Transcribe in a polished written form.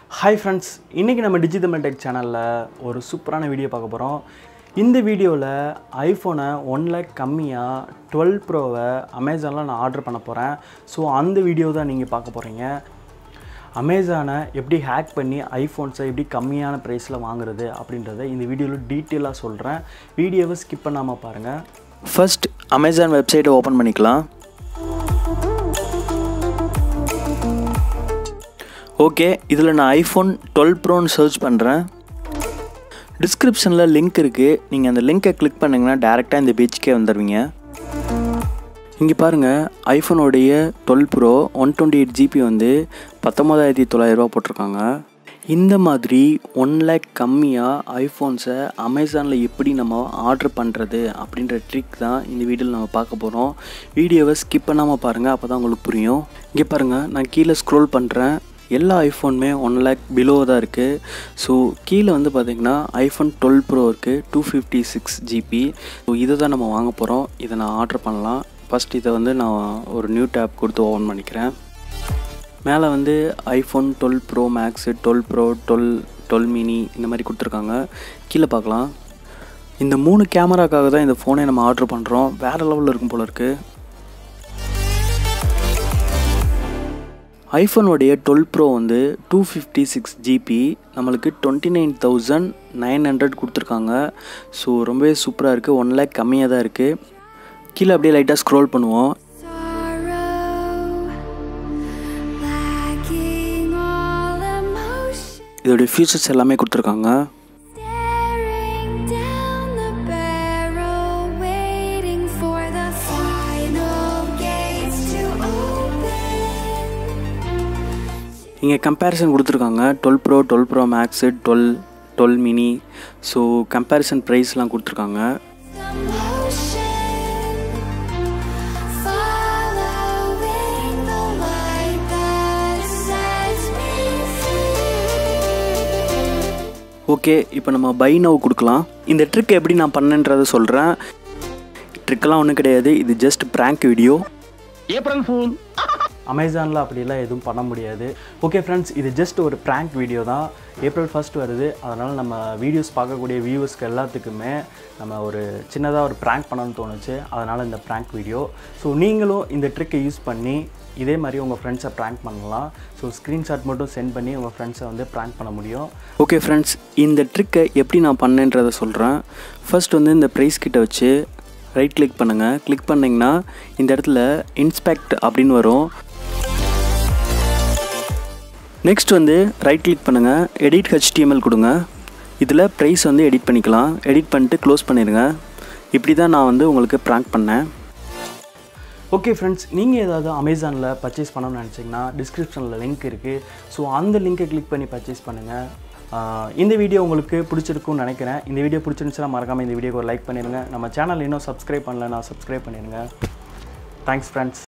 Hi friends, இன்னைக்கு நம்ம டிஜிதமிழ் tech சேனல்ல ஒரு சூப்பரான வீடியோ பார்க்க போறோம். இந்த வீடியோல ஐபோனை 1 lakh கம்மியா 12 ப்ரோவை அமேசான்ல நான் ஆர்டர் பண்ண போறேன். சோ அந்த வீடியோ தான் நீங்க பார்க்க போறீங்க. அமேசானை எப்படி ஹேக் பண்ணி ஐபோன்ஸை எப்படி கம்மியான பிரைஸ்ல வாங்குறது அப்படின்றதை இந்த வீடியோல டீடைலா சொல்றேன். வீடியோவை ஸ்கிப் பண்ணாம பாருங்க. ஃபர்ஸ்ட் அமேசான் வெப்சைட்டை ஓபன் பண்ணிக்கலாம். ஓகே, இதில் நான் ஐஃபோன் 12 ப்ரோன்னு சர்ச் பண்ணுறேன். டிஸ்கிரிப்ஷனில் லிங்க் இருக்குது. நீங்கள் அந்த லிங்க்கை கிளிக் பண்ணிங்கன்னா டேரெக்டாக இந்த பேஜ்க்கே வந்துடுவீங்க. இங்கே பாருங்கள், ஐஃபோனுடைய 12 ப்ரோ 128 GB வந்து 19,900 போட்டிருக்காங்க. இந்த மாதிரி 1 lakh கம்மியாக ஐஃபோன்ஸை அமேசானில் எப்படி நம்ம ஆர்டர் பண்ணுறது அப்படின்ற ட்ரிக் தான் இந்த வீடியோவில் நம்ம பார்க்க போகிறோம். வீடியோவை ஸ்கிப் பண்ணாமல் பாருங்கள், அப்போ தான் உங்களுக்கு புரியும். இங்கே பாருங்கள், நான் கீழே ஸ்க்ரோல் பண்ணுறேன். எல்லா ஐஃபோனுமே 1 lakh பிலோ தான் இருக்குது. ஸோ கீழே வந்து பார்த்திங்கன்னா ஐஃபோன் 12 ப்ரோ இருக்குது 256 GB. ஸோ இதை தான் நம்ம வாங்க போகிறோம். இதை நான் ஆர்டர் பண்ணலாம். ஃபஸ்ட் இதை வந்து நான் ஒரு நியூ டேப் கொடுத்து ஓப்பன் பண்ணிக்கிறேன். மேலே வந்து iPhone 12 pro max 12 pro 12 mini இந்த மாதிரி கொடுத்துருக்காங்க. கீழே பார்க்கலாம். இந்த 3 கேமராக்காக தான் இந்த ஃபோனை நம்ம ஆர்டர் பண்ணுறோம். வேறு லெவலில் இருக்கும் போல இருக்குது. ஐஃபோனுடைய 12 ப்ரோ வந்து 256 GB நம்மளுக்கு 29,900 கொடுத்துருக்காங்க. ஸோ ரொம்பவே சூப்பராக இருக்குது. 1 lakh கம்மியாக தான் இருக்குது. கீழே அப்படியே லைட்டாக ஸ்க்ரோல் பண்ணுவோம். இதோடைய ஃபீச்சர்ஸ் எல்லாமே கொடுத்துருக்காங்க. இங்கே கம்பேரிசன் கொடுத்துருக்காங்க. 12 pro max 12 mini. So comparison ப்ரைஸ்லாம் கொடுத்துருக்காங்க. ஓகே, இப்போ நம்ம பை நவ் கொடுக்கலாம். இந்த ட்ரிக் எப்படி நான் பண்ணேன்றதை சொல்கிறேன். ட்ரிக்கெல்லாம் ஒன்றும் கிடையாது, இது just prank video. April fool. அமேசானில் அப்படிலாம் எதுவும் பண்ண முடியாது. ஓகே ஃப்ரெண்ட்ஸ், இது ஜஸ்ட் ஒரு ப்ராங்க் வீடியோ தான். April 1 வருது. அதனால் நம்ம வீடியோஸ் பார்க்கக்கூடிய வியூவர்ஸ்க்கு எல்லாத்துக்குமே நம்ம ஒரு சின்னதாக ஒரு ப்ராங்க் பண்ணணும்னு தோணுச்சு. அதனால் இந்த ப்ராங்க் வீடியோ. ஸோ நீங்களும் இந்த ட்ரிக்கை யூஸ் பண்ணி இதே மாதிரி உங்கள் ஃப்ரெண்ட்ஸை ப்ராங்க் பண்ணலாம். ஸோ ஸ்க்ரீன்ஷாட் மட்டும் சென்ட் பண்ணி உங்கள் ஃப்ரெண்ட்ஸை வந்து ப்ராங்க் பண்ண முடியும். ஓகே ஃப்ரெண்ட்ஸ், இந்த ட்ரிக்கை எப்படி நான் பண்ணேன்றதை சொல்கிறேன். ஃபர்ஸ்ட் வந்து இந்த ப்ரைஸ் கிட்ட வச்சு ரைட் கிளிக் பண்ணுங்கள். கிளிக் பண்ணிங்கன்னா இந்த இடத்துல இன்ஸ்பெக்ட் அப்படின்னு வரும். நெக்ஸ்ட் வந்து ரைட் கிளிக் பண்ணுங்கள், எடிட் HTML கொடுங்க. இதில் ப்ரைஸ் வந்து எடிட் பண்ணிக்கலாம். எடிட் பண்ணிட்டு க்ளோஸ் பண்ணிடுங்க. இப்படி தான் நான் வந்து உங்களுக்கு ப்ராங்க் பண்ணேன். ஓகே ஃப்ரெண்ட்ஸ், நீங்கள் ஏதாவது அமேசானில் பர்ச்சேஸ் பண்ணணும்னு நினச்சிங்கன்னா டிஸ்கிரிப்ஷனில் லிங்க் இருக்குது. ஸோ அந்த லிங்க்கை கிளிக் பண்ணி பர்ச்சேஸ் பண்ணுங்கள். இந்த வீடியோ உங்களுக்கு பிடிச்சிருக்குன்னு நினைக்கிறேன். இந்த வீடியோ பிடிச்சிருந்துச்சுன்னா மறக்காமல் இந்த வீடியோக்கு ஒரு லைக் பண்ணிடுங்க. நம்ம சேனல் இன்னும் சப்ஸ்கிரைப் பண்ணலன்னா சப்ஸ்கிரைப் பண்ணிடுங்க. Thanks friends.